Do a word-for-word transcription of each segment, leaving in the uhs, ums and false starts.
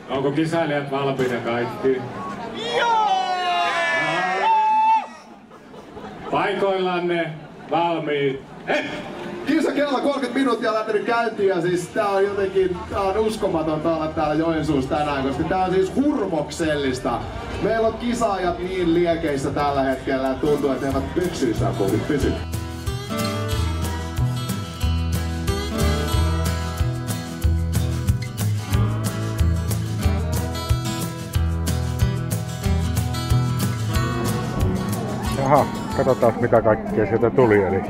Onko kisailijat valmiita kaikki? Joo! Paikoillanne valmiit. Eh! Kisa kello kolmekymmentä minuuttia lähtenyt käyntiin ja siis tää on jotenkin, tää on uskomatonta olla täällä Joensuussa tänään, koska tää on siis hurmoksellista. Meillä on kisaajat niin liekeissä tällä hetkellä, että tuntuu, että he eivät pyksyissään pysy. Aha, katsotaan mitä kaikkea sieltä tuli. Eli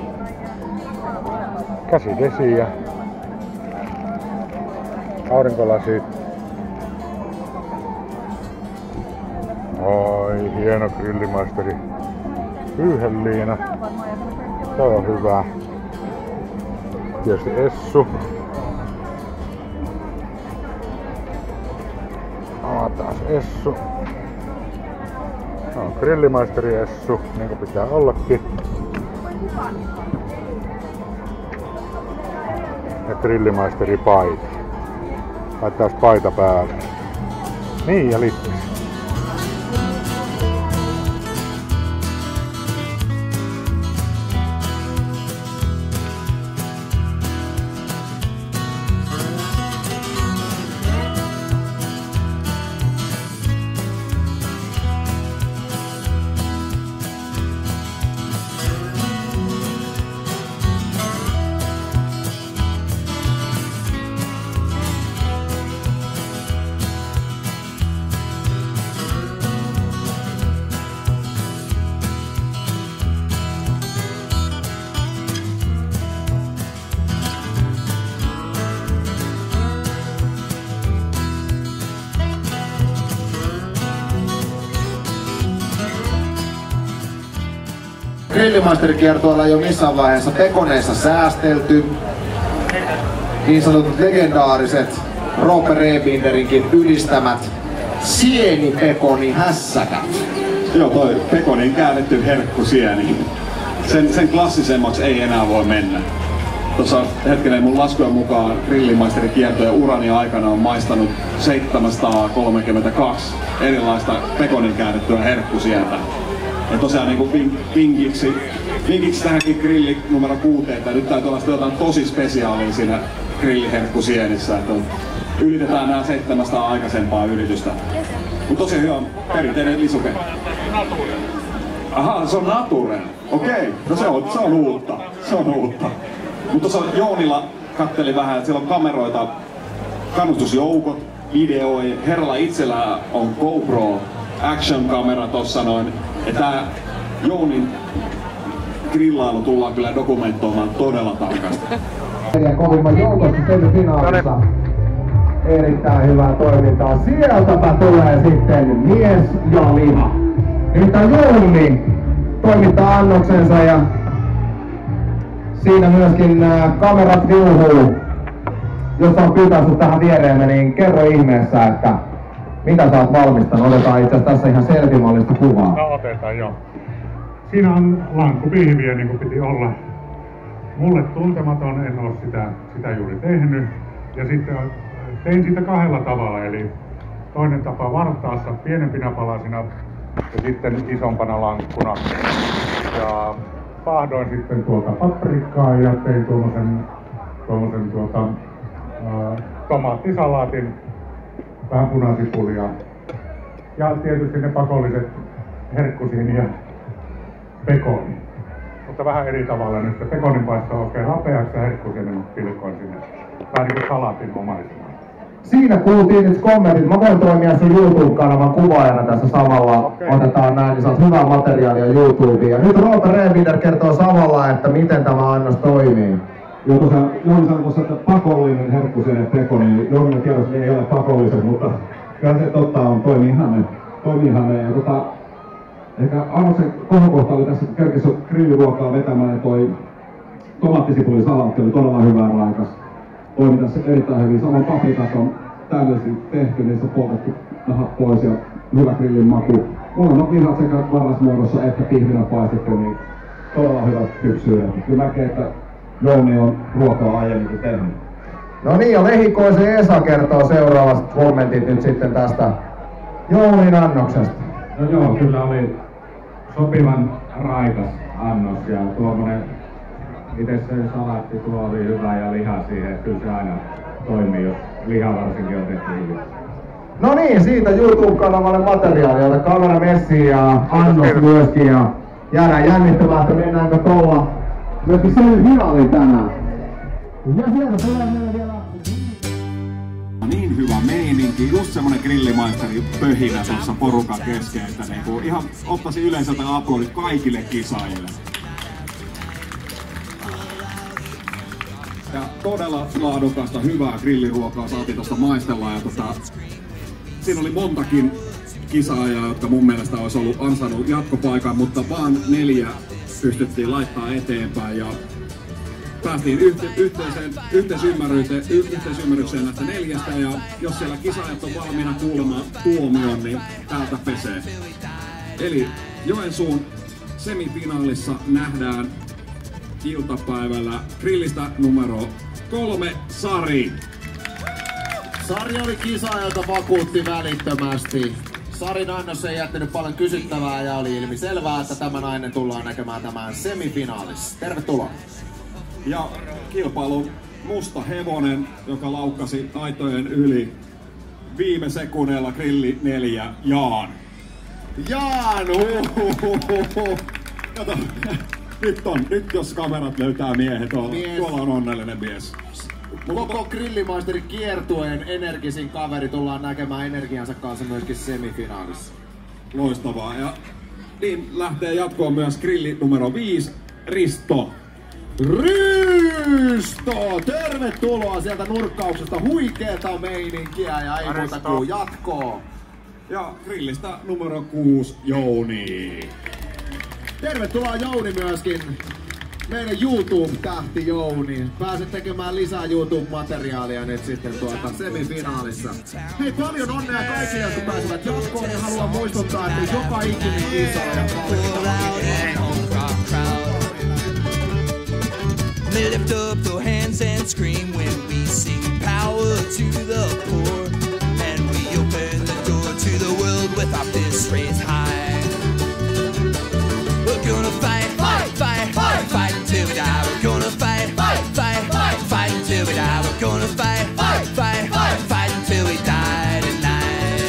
käsidesi ja aurinkolasit. Oi, hieno grillimaisteri. Pyyheliina. Se on hyvä. Tietysti Essu. Avataan Essu. No, grillimaisteri Essu, niin kuin pitää ollakin. Ja grillimaisteri paita. Laittaas paita päälle. Niin, ja lippis. Grillimaisterikiertueella ei ole missään vaiheessa pekoneissa säästelty. Niin sanotut legendaariset Roope Rebinderinkin ylistämät sienipekoni hässäkät. Joo, toi pekonin käännetty herkkusieni. Sen, sen klassisemmaksi ei enää voi mennä. Tuossa hetkinen mun laskujen mukaan grillimaisterikiertojen urani aikana on maistanut seitsemänsataakolmekymmentäkaksi erilaista pekonin käännettyä herkkusientä. Ja tosiaan niin vink, vinkiksi, vinkiksi tähänkin grilli numero kuuteen, että nyt täytyy olla jotain tosi spesiaalia siinä grilliherkkusienissä, että ylitetään nämä seitsemästä aikaisempaa yritystä. Mutta tosi hyvä perinteinen lisuke. Aha, se on naturen. Okei, no se on, se on uutta. Se on uutta. Mutta tuossa Joonilla katteli vähän, että siellä on kameroita, kannustusjoukot, videoi. Herralla itsellään on GoPro action-kamera tossa noin. Ja tää Jounin grillailu tullaan kyllä dokumentoimaan todella tarkasti. Neljän kovimman joukossa semifinaalissa. Erittäin hyvää toimintaa. Sieltäpä tulee sitten mies ja liha. Nyt on Jouni toimittaa annoksensa ja siinä myöskin nämä kamerat viuhuu. Jos on pyytää sut tähän viereemme, niin kerro ihmeessä, että mitä sä oot valmistanut? Otetaan itse asiassa tässä ihan selfie-mallista kuvaa. No otetaan joo. Siinä on lankkupihviä niin kuin piti olla. Mulle tuntematon, en ole sitä, sitä juuri tehnyt. Ja sitten tein sitä kahdella tavalla, eli toinen tapa vartaassa pienempinä palasina ja sitten isompana lankkuna. Ja pahdoin sitten tuota paprikkaa ja tein tuommoisen, tuommoisen tuota, ä, tomaattisalaatin, vähän punasipulia ja tietysti ne pakolliset herkkusieni ja pekoni. Mutta vähän eri tavalla nyt se pekonin paistaa oikein lapeaksi ja herkkusienen pilkkoin sinne. Vähän niin kuin salaatin omaisena. Siinä kuultiin nyt kommentit. Mä voin toimia sun YouTube-kanavan kuvaajana tässä samalla. Okay. Otetaan näin, niin saat hyvää materiaalia YouTubeen. Ja nyt Roope Rebinder kertoo samalla, että miten tämä annos toimii. Joo, tosiaan Jouni sanoi tuossa, että pakollinen herkkusienen pekoni, niin Jouninen kerros, niin ei ole pakolliset, mutta kyllä se totta on, toimii ihan toimii ihan ja tota, ehkä annoksen kohokohta oli tässä, kun kerkesi grilliruokaa vetämään, ja toi tomaattisipuli-salaatti oli todella hyvää raikas. Toimi tässä erittäin hyvin. Samoin paprikat on täydellisesti tehty, niissä on poltettu nahat pois ja hyvä grillin maku. Molemmat lihat sekä varasmuodossa että pihvinä paistettu, niin todella hyvät kypsyydet. Kyllä näkee, että Jouni on ruokaa aiemminkin tehnyt. No niin, ja Lehikoisen Esa kertoo seuraavat kommentit nyt sitten tästä Jounin annoksesta. No joo, kyllä oli sopivan raikas annos ja tuommoinen itse se salaatti tuo oli hyvä ja liha siihen, että kyllä se aina toimii, jos liha varsinkin on tehty hyvin. No niin, siitä YouTube-kanavalle materiaalia, jota kamera messiin ja annos myöskin ja jäädään jännittämään, että mennäänkö tuolla myöskin sen finaaliin tänään. Ja sieltä tulee meille vielä... Niin hyvä meininki, just semmonen grillimaisteri pöhinä tuossa porukan kesken, että niinku ihan ottaisi yleisöltä aplodit kaikille kisaajille. Ja todella laadukasta, hyvää grilliruokaa saatiin tuosta maistella ja tota, siinä oli montakin kisaajaa, jotka mun mielestä olisi ollut ansainnut jatkopaikan, mutta vaan neljä pystyttiin laittaa eteenpäin ja päästiin yhte, yhteiseen, yhteisymmärrykseen, yhteisymmärrykseen näistä neljästä ja jos siellä kisaajat on valmiina kuulemaan tuomion, niin täältä pesee. Eli Joensuun semifinaalissa nähdään iltapäivällä grillistä numero kolme Sari. Sari oli kisaajalta vakuutti välittömästi. Sarin annos ei jättänyt paljon kysyttävää ja oli ilmi selvää, että tämä nainen tullaan näkemään tämän semifinaalissa. Tervetuloa! Ja kilpailun musta hevonen, joka laukkasi aitojen yli viime sekunneilla grilli neljä, Jaan. Jaan! Uhuhuhuhu. Kato, nyt on, nyt jos kamerat löytää miehet, tuolla, Mies. tuolla on onnellinen mies. Koko grillimaisterin kiertueen energisin kaveri tullaan näkemään energiansa kanssa myöskin semifinaalissa. Loistavaa. Ja niin lähtee jatkoon myös grilli numero viisi, Risto. Risto! Tervetuloa sieltä nurkkauksesta. Huikeeta meininkiä ja ei muuta kuin jatkoa. Ja grillistä numero kuusi, Jouni. Tervetuloa Jouni myöskin. Meidän YouTube-tähti Jouni. Pääset tekemään lisää YouTube-materiaalia nyt sitten tuota semifinaalissa. Hei, paljon onnea kaikille, jotka pääsevät jatkoon ja haluan muistuttaa, että joka ikinen kisaaja They lift up their hands and scream when we sing power to the poor. And we open the door to the world with our fists raised high. We're gonna fight, fight, fight, fight, fight until we die. We're gonna fight, fight, fight, fight, fight until we die. We're gonna fight, fight, fight, fight, fight until we die tonight.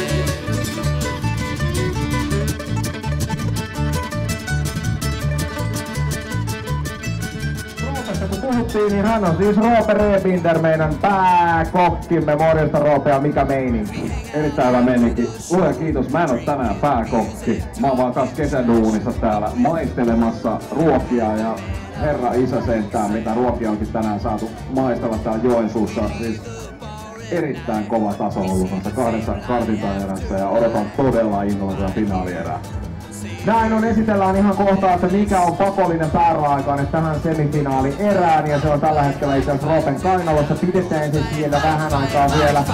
Kun puhuttiin, niin hän on siis Roope Rebinder, meidän pääkokkimme. Morjesta Roope, ja mikä meininki? Erittäin hyvä meininki. Luoja kiitos, mä en oo tänään pääkokki. Mä oon vaan kanssa kesäduunissa täällä maistelemassa ruokia ja herra isä sentään, mitä ruokia onkin tänään saatu maistella täällä Joensuussa. Siis erittäin kova taso ollut kanssa kahdessa kartintaerässä ja odotan todella innolla tätä finaalierää. Näin on, esitellään ihan kohtaa, että mikä on pakollinen pääraaka-aine tähän semifinaali erään, ja se on tällä hetkellä itse asiassa Roopen kainalossa. Pidetään se siellä vähän aikaa vielä.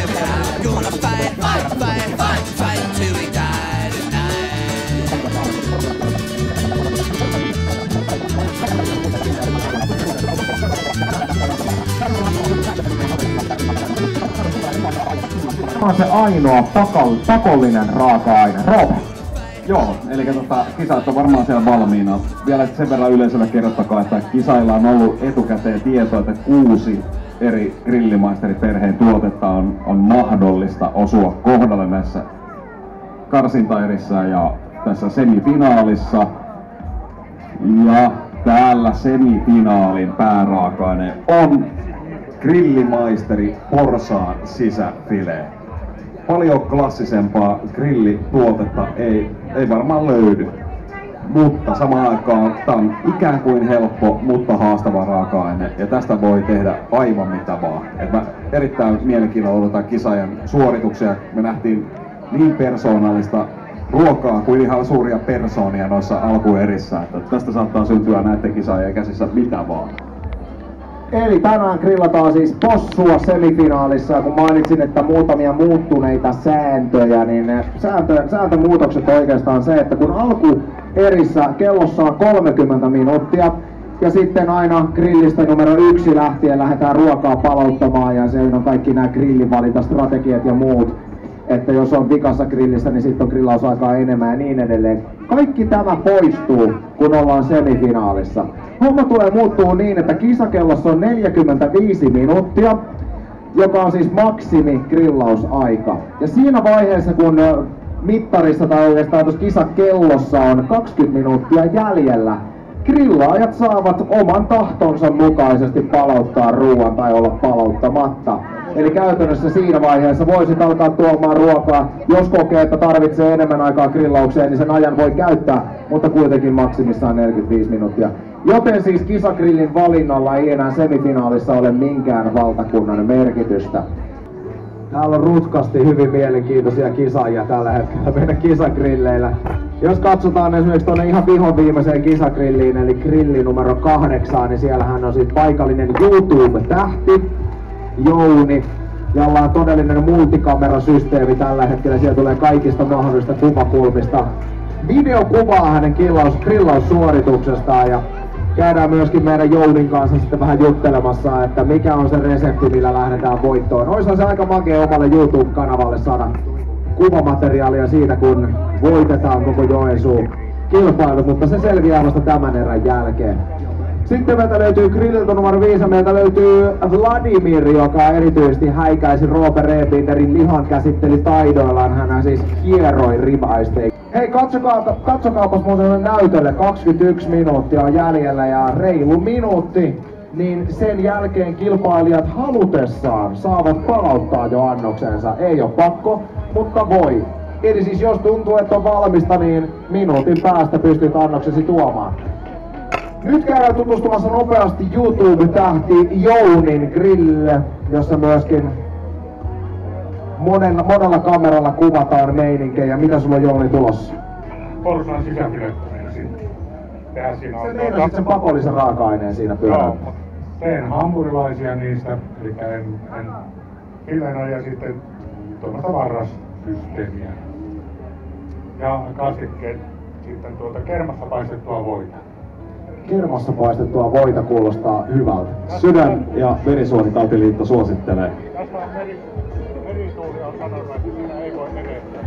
Tämä on se ainoa pakollinen raaka-aine. Roope. Joo, eli tota, kisat on varmaan siellä valmiina. Vielä sen verran yleisölle kerrottakaa, että kisailla on ollut etukäteen tietoa, että kuusi eri grillimaisteriperheen tuotetta on, on mahdollista osua kohdalle näissä karsintaerissä ja tässä semifinaalissa. Ja täällä semifinaalin pääraaka-aine on grillimaisteri porsaan sisäfilee. Paljon klassisempaa grillituotetta ei, ei varmaan löydy, mutta samaan aikaan tämä on ikään kuin helppo, mutta haastava raaka-aine ja tästä voi tehdä aivan mitä vaan. Et mä erittäin mielenkiinnolla odotan kisaajan suorituksia. Me nähtiin niin persoonallista ruokaa kuin ihan suuria persoonia noissa alkuerissä, että tästä saattaa syntyä näiden kisaajien käsissä mitä vaan. Eli tänään grillataan siis possua semifinaalissa, ja kun mainitsin, että muutamia muuttuneita sääntöjä, niin sääntö, sääntömuutokset on oikeastaan se, että kun alkuerissä kellossa on kolmekymmentä minuuttia, Ja sitten aina grillistä numero yksi lähtien lähdetään ruokaa palauttamaan ja se on kaikki nämä grillinvalintastrategiat ja muut. Että jos on vikassa grillissä, niin sitten on grillausaikaa enemmän ja niin edelleen. Kaikki tämä poistuu, kun ollaan semifinaalissa. Homma tulee muuttuu niin, että kisakellossa on neljäkymmentäviisi minuuttia, joka on siis maksimi grillausaika. Ja siinä vaiheessa, kun mittarissa tai oikeastaan tuossa kisakellossa on kaksikymmentä minuuttia jäljellä, grillaajat saavat oman tahtonsa mukaisesti palauttaa ruoan tai olla palauttamatta. Eli käytännössä siinä vaiheessa voisit alkaa tuomaan ruokaa. Jos kokee, että tarvitsee enemmän aikaa grillaukseen, niin sen ajan voi käyttää, mutta kuitenkin maksimissaan neljäkymmentäviisi minuuttia. Joten siis kisagrillin valinnalla ei enää semifinaalissa ole minkään valtakunnan merkitystä. Täällä on rutkasti hyvin mielenkiintoisia kisaajia tällä hetkellä meidän kisagrilleillä. Jos katsotaan esimerkiksi tuonne ihan vihon viimeiseen kisagrilliin, eli grilli numero kahdeksaan, niin siellähän on siis paikallinen YouTube-tähti, Jouni, jolla on todellinen multikamerasysteemi tällä hetkellä. Siellä tulee kaikista mahdollisista kuvakulmista video kuvaa hänen grillaus, grillaussuorituksestaan ja käydään myöskin meidän Jounin kanssa sitten vähän juttelemassa, että mikä on se resepti, millä lähdetään voittoon. Oishan se aika makea omalle YouTube-kanavalle saada kuvamateriaalia siitä, kun voitetaan koko Joensuun kilpailut, mutta se selviää vasta tämän erän jälkeen. Sitten meiltä löytyy grilliltä numero viisi, meiltä löytyy Vladimir, joka erityisesti häikäisi Roope Reebinderin lihan käsittelytaidoillaan. Hän siis hieroi ribaisteja. Hei, katsokaa, katsokaapas mun näytölle, kaksikymmentäyksi minuuttia on jäljellä ja reilu minuutti, niin sen jälkeen kilpailijat halutessaan saavat palauttaa jo annoksensa. Ei ole pakko, mutta voi. Eli siis jos tuntuu, että on valmista, niin minuutin päästä pystyt annoksesi tuomaan. Nyt käydään tutustumassa nopeasti YouTube-tähti Jounin grill, jossa myöskin monen, monella kameralla kuvataan meininkejä. Mitä sulla on, Jouni, tulossa? Porsaan sisäfilettä meinasin tehdä siinä. Se meinasit sen pakollisen raaka-aineen siinä pyörällä. Joo, teen hampurilaisia niistä, eli en, en filena ja sitten tuommoista varrassysteemiä. Ja kastikkeet sitten tuolta kermassa paistettua voita. Kermassa paistettua voita kuulostaa hyvältä. Sydän- ja verisuonitautiliitto suosittelee. Tässä on meri, merituuli on sanonut, että siinä ei voi menettää.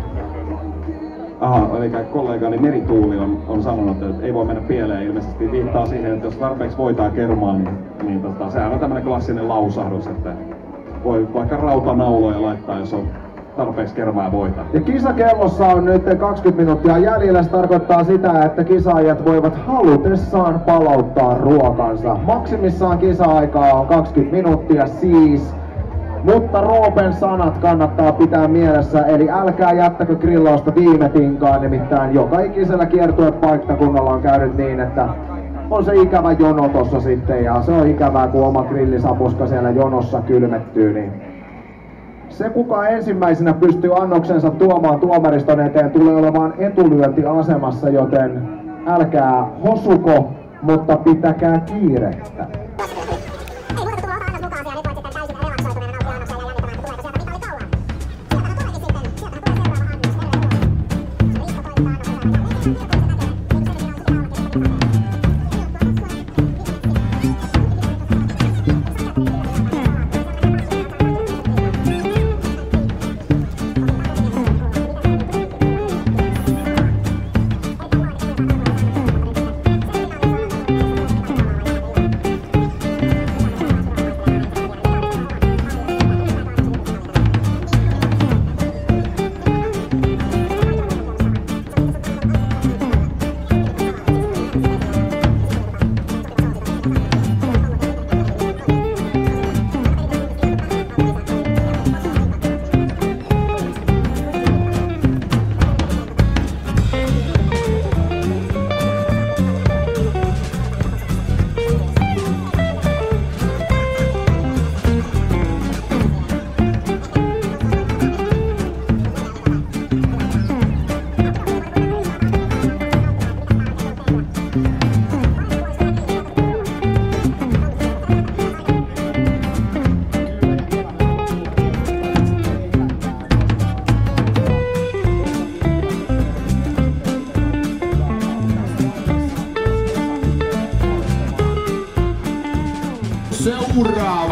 Aha, eli kollegani Merituuli on, on sanonut, että ei voi mennä pieleen. Ilmeisesti viittaa siihen, että jos tarpeeksi voitaa kermaa, niin, niin tota, sehän on tämmönen klassinen lausahdus, että voi vaikka rautanauloja laittaa, jos on tarpeeksi kermaa voita. Ja kisakellossa on nyt kaksikymmentä minuuttia jäljellä. Se tarkoittaa sitä, että kisaajat voivat halutessaan palauttaa ruokansa. Maksimissaan kisa-aikaa on kaksikymmentä minuuttia siis. Mutta Roopen sanat kannattaa pitää mielessä, eli älkää jättäkö grillausta viime tinkaan, nimittäin joka ikisellä kiertuepaikkakunnalla on käynyt niin, että on se ikävä jono tossa sitten, ja se on ikävää, kun oma grillisapuska siellä jonossa kylmettyy, niin se, kuka ensimmäisenä pystyy annoksensa tuomaan tuomariston eteen, tulee olemaan etulyöntiasemassa, joten älkää hosuko, mutta pitäkää kiirettä.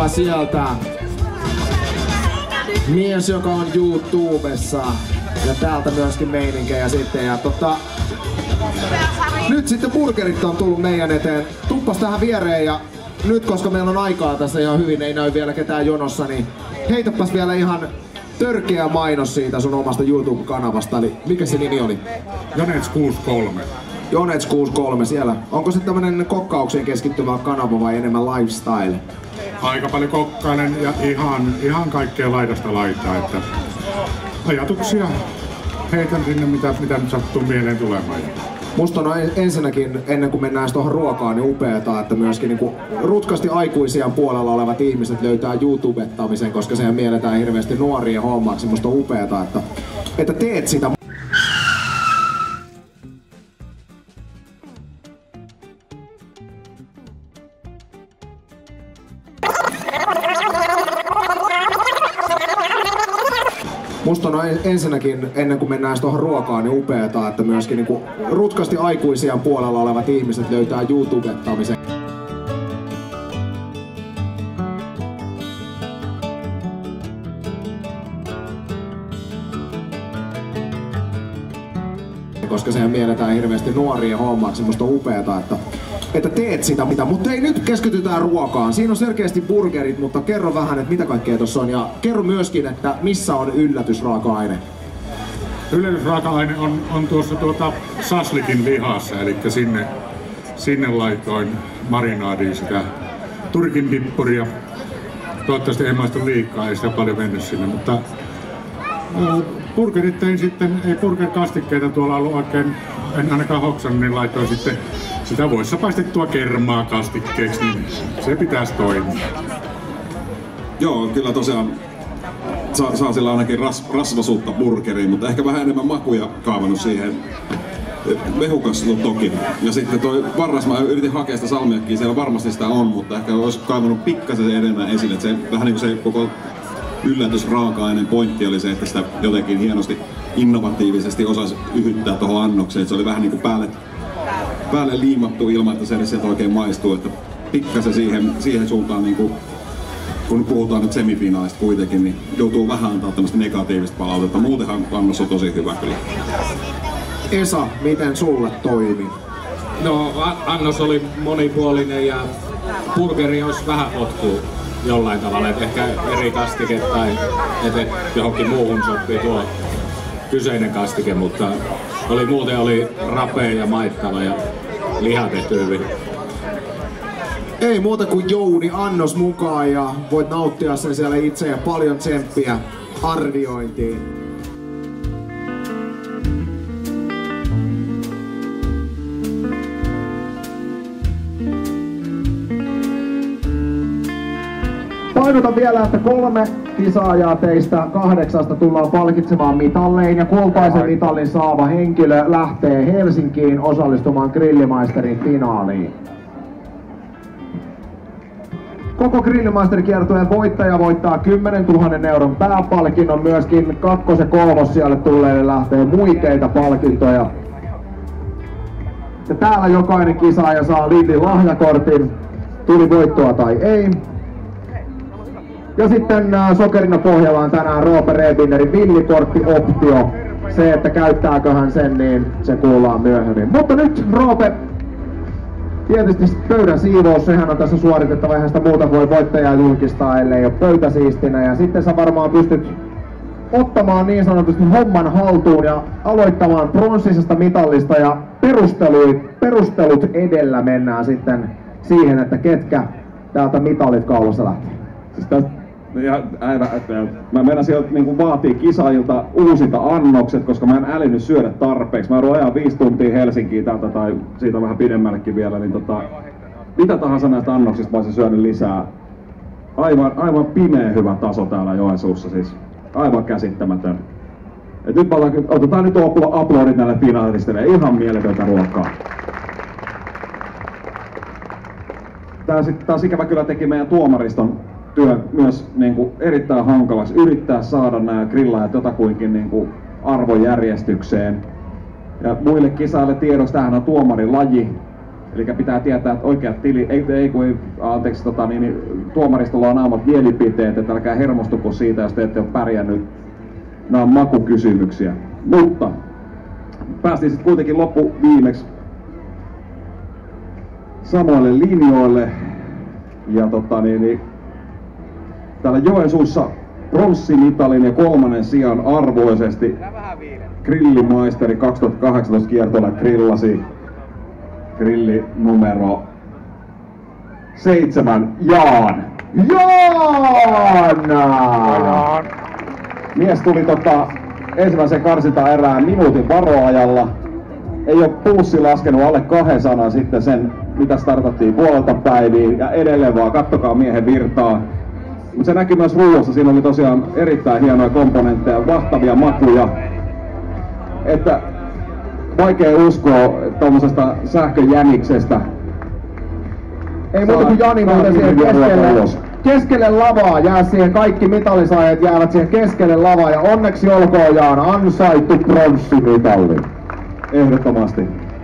sieltä mies, joka on YouTubessa. Ja täältä myöskin meininkejä sitten. Ja tota, nyt sitten burgerit on tullut meidän eteen. Tuppas tähän viereen ja nyt koska meillä on aikaa tässä ihan hyvin, ei näy vielä ketään jonossa, niin heitäpäs vielä ihan törkeä mainos siitä sun omasta YouTube-kanavasta. Eli mikä se nimi oli? Jonets kuusikymmentäkolme. Jonets kuusikymmentäkolme siellä. Onko se tämmönen kokkaukseen keskittyvä kanava vai enemmän lifestyle? Aika paljon kokkailen ja ihan, ihan kaikkea laidasta laitaa, että ajatuksia heitän sinne mitä, mitä nyt sattuu mieleen tulemaan. Musta on ensinnäkin, ennen kuin mennään tuohon ruokaan, niin upeeta, että myöskin niin rutkasti aikuisia puolella olevat ihmiset löytää YouTubettamisen, koska sehän mielletään hirveästi nuorien hommaksi. Musta on upeeta, että, että teet sitä. Musta on ensinnäkin, ennen kuin mennään tuohon ruokaan, niin upeeta, että myöskin niin rutkasti aikuisia puolella olevat ihmiset löytää YouTubettamisen. Koska sehän mielletään hirveästi nuorien hommaksi. Musta on upeeta, että, että teet sitä mitä. Mutta ei, nyt keskitytään ruokaan. Siinä on selkeästi burgerit, mutta kerro vähän, että mitä kaikkea tossa on. Ja kerro myöskin, että missä on yllätysraaka-aine. Yllätysraaka-aine on, on tuossa tuota saslikin lihassa, eli sinne, sinne laitoin marinaadiin sitä turkin dippuria. Toivottavasti ei maistu liikaa, ei sitä paljon mennyt sinne, mutta burgerit tein sitten, ei burger-kastikkeita tuolla ollut oikein, en ainakaan hoksannut, niin laitoin sitten sitä voissa paistettua kermaa kastikkeeksi, niin se pitäisi toimia. Joo, kyllä tosiaan saa, saa sillä ainakin ras, rasvasuutta burgeriin, mutta ehkä vähän enemmän makuja kaavannut siihen. Mehukas on toki. Ja sitten toi varras, mä yritin hakea sitä salmiakkiä, siellä varmasti sitä on, mutta ehkä olisi kaivannut pikkasen enemmän esille. Että se, vähän niin kuin se koko yllätysraaka-aineen pointti oli se, että sitä jotenkin hienosti innovatiivisesti osasi yhyttää tuohon annokseen. Että se oli vähän niin kuin päälle, päälle liimattu ilman, että se edes sieltä oikein maistuu. Että pikkasen siihen, siihen suuntaan, niin kuin, kun puhutaan nyt semifinaalista kuitenkin, niin joutuu vähän antaa tämmöistä negatiivista palautetta. Muutenhan annos on tosi hyvä kyllä. Esa, miten sulle toimi? No, annos oli monipuolinen ja burgeri olisi vähän potkuu jollain tavalla, että ehkä eri kastike tai että johonkin muuhun sopii tuo kyseinen kastike, mutta oli, muuten oli rapea ja maittava ja liha tehty hyvin. Ei muuta kuin Jouni annos mukaan ja voit nauttia sen siellä itse ja paljon tsemppiä arviointiin. Painotan vielä, että kolme kisaajaa teistä kahdeksasta tullaan palkitsemaan mitallein ja kultaisen mitallin saava henkilö lähtee Helsinkiin osallistumaan Grillimaisterin finaaliin. Koko Grillimaisterikiertueen voittaja voittaa kymmenen tuhatta euron pääpalkinnon, myöskin kakkos- ja kolmossijalle tulleille lähtee muikeita palkintoja. Ja täällä jokainen kisaaja saa Lidlin lahjakortin, tuli voittoa tai ei. Ja sitten äh, sokerina pohjalla on tänään Roope Rebinnerin villikortti-optio. Se, että käyttääkö hän sen, niin se kuullaan myöhemmin. Mutta nyt Roope, tietysti pöydän siivous, sehän on tässä suoritettava, eihän sitä muuta voi voittajaa julkistaa, ellei ole pöytä siistinä. Ja sitten sä varmaan pystyt ottamaan niin sanotusti homman haltuun ja aloittamaan pronssisesta mitallista ja perustelut, perustelut edellä mennään sitten siihen, että ketkä täältä mitalit kaulassa lähtee. Siis tästä, ja, äivä, mä mennään sieltä niin vaatii kisaajilta uusinta annokset, koska mä en älynyt syödä tarpeeksi. Mä joudun ajaa viisi tuntia Helsinkiin täältä tai siitä vähän pidemmällekin vielä, niin tota, mitä tahansa näistä annoksista mä olisin syönyt lisää. Aivan, aivan pimeä hyvä taso täällä Joensuussa, siis aivan käsittämätön. Et nyt otetaan, otetaan nyt aplodit näille finalisteille, ihan mieletöntä ruokaa. Tää taas ikävä kyllä teki meidän tuomariston työ myös niin kuin erittäin hankalaksi yrittää saada nämä grillaajat jotakuinkin niin kuin arvojärjestykseen. Ja muille kisaille tiedoksi, tämähän on tuomarin laji. Eli pitää tietää, että oikeat tili, ei, ei kun ei, anteeksi, tota, niin, niin, tuomaristolla on aiemmat mielipiteet, että älkää hermostuko siitä, jos te ette ole pärjännyt. Nämä on makukysymyksiä. Mutta päästiin sitten kuitenkin loppu viimeksi samoille linjoille. Ja tota, niin, niin, täällä Joensuussa pronssimitalin ja kolmannen sijan arvoisesti grillimaisteri kaksituhattakahdeksantoista kiertoilla grillasi grilli numero seitsemän Jaan. Jaana! Mies tuli tota, ensimmäisen karsintaan erään minuutin varoajalla. Ei ole pulssi laskenut alle kaksisataa sitten sen, mitä startattiin puolelta päiviin. Ja edelleen vaan, kattokaa miehen virtaa. Mutta se näkyy myös ruuassa. Siinä oli tosiaan erittäin hienoja komponentteja, vahtavia makuja. Että vaikea uskoa tommosesta sähköjäniksestä. Ei muuta kuin Jani muuten siihen keskelle, keskelle lavaa jää siihen, kaikki mitalisaajat jäävät siihen keskelle lavaa ja onneksi olkoon Jaana, ansaittu pronssimitalli. Ehdottomasti.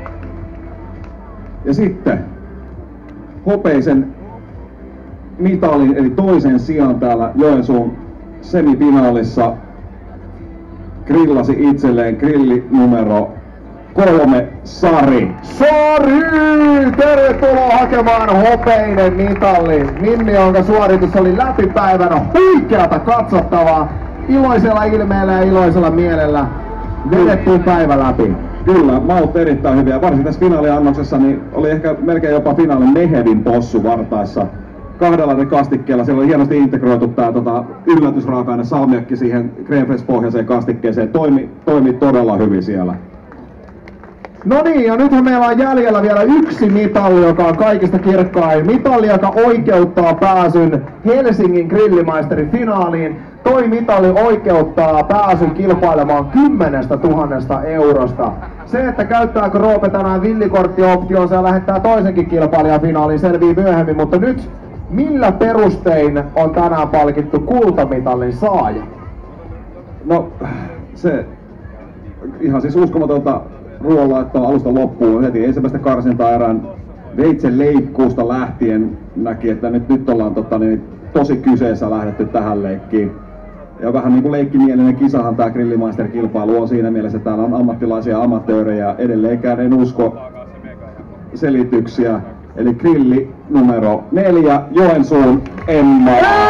Ja sitten hopeisen mitalin eli toisen sijan täällä Joensuun semifinaalissa grillasi itselleen grilli numero kolme Sari. Sari! Tervetuloa hakemaan hopeinen mitalli. Minni, jonka suoritus oli läpipäivänä huikeata katsottavaa. Iloisella ilmeellä ja iloisella mielellä vedettiin päivä läpi. Kyllä, maut erittäin hyviä. Varsinkin tässä finaaliannoksessa niin oli ehkä melkein jopa finaalin Mehevin possu vartaissa. Kahdella eri kastikkeella. Siellä oli hienosti integroitu tää tota, yllätysraaka-aine salmiakki siihen crème fraîche pohjaiseen kastikkeeseen. Toimi, toimi todella hyvin siellä. No niin, ja nythän meillä on jäljellä vielä yksi mitalli, joka on kaikista kirkkain. Mitalli, joka oikeuttaa pääsyn Helsingin grillimaisterin finaaliin. Toi mitalli oikeuttaa pääsyn kilpailemaan kymmenestä tuhannesta eurosta. Se, että käyttääkö Roope tänään villikorttioptioonsa ja lähettää toisenkin kilpailijan finaaliin, selvii myöhemmin, mutta nyt millä perustein on tänään palkittu kultamitalin saaja? No, se ihan siis uskomatonta ruoanlaittoa alusta loppuun heti ensimmäistä karsintaa erään veitsen leikkuusta lähtien näki, että nyt, nyt ollaan tota, niin, tosi kyseessä lähdetty tähän leikkiin. Ja vähän niin kuin leikkimielinen kisahan tää Grillimeister-kilpailu on siinä mielessä, että täällä on ammattilaisia amatöörejä, edelleenkään en usko selityksiä. Eli grilli numero neljä, Joensuun Emma.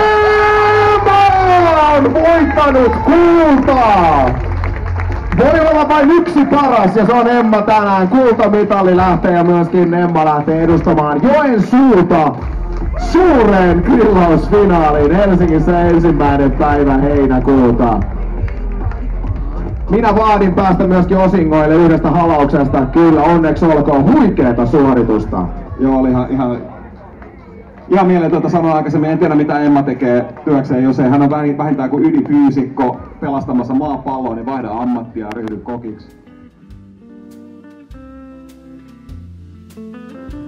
Emma on voittanut kultaa! Voi olla vain yksi paras ja se on Emma tänään. Kultamitali lähtee ja myöskin Emma lähtee edustamaan Joensuuta suureen grillausfinaaliin Helsingissä ensimmäinen päivä heinäkuuta. Minä vaadin päästä myöskin osingoille yhdestä halauksesta. Kyllä, onneksi olkoon huikeeta suoritusta. Joo, oli ihan, ihan, ihan mieletöntä sanoa aikaisemmin. En tiedä mitä Emma tekee työkseen, jos ei hän on vähintään kuin ydinfyysikko pelastamassa maapalloa, niin vaihda ammattia ja ryhdy kokiksi.